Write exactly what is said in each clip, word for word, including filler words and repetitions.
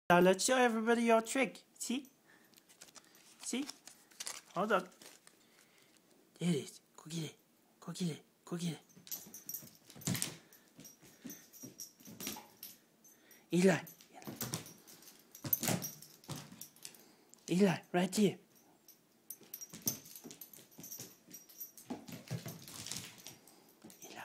Now let's show everybody your trick. See? See? Hold on. There it is. Go get it. Go get it. Go get it. Eli. Eli, right here. Eli.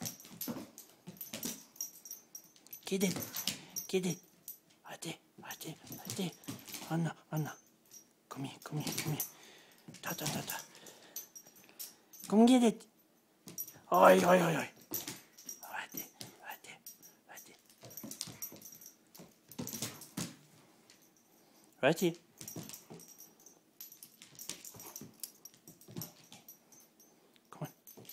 Get it. Get it. Right there. Right there. Right there. Anna. Anna. Come here. Come here. Come here. Ta ta ta ta. Come get it. Oi, oi, oi, oi. Right there. Right there. Right there. Right here. Come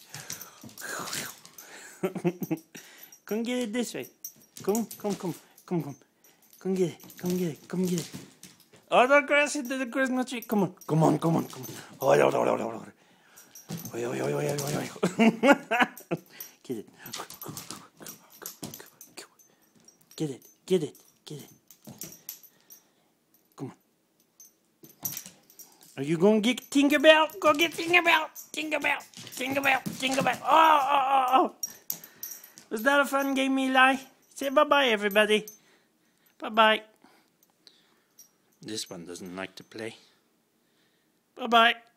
on. Come get it this way. Come, come, come, come, come. Come get it. Come get it. Come get it. Oh, don't crash into the Christmas tree. Come on. Come on. Come on. Come on. Oh, no, no, no, no, no. Oi, oi, oi, oi, oi, oi. Get it. Get it. Get it. Get it. Come on. Are you going to get Tinkerbell? Go get Tinkerbell. Tinkerbell. Tinkerbell. Tinkerbell. Oh, oh, oh, oh. Was that a fun game, Eli? Say bye-bye, everybody. Bye-bye. This one doesn't like to play. Bye-bye.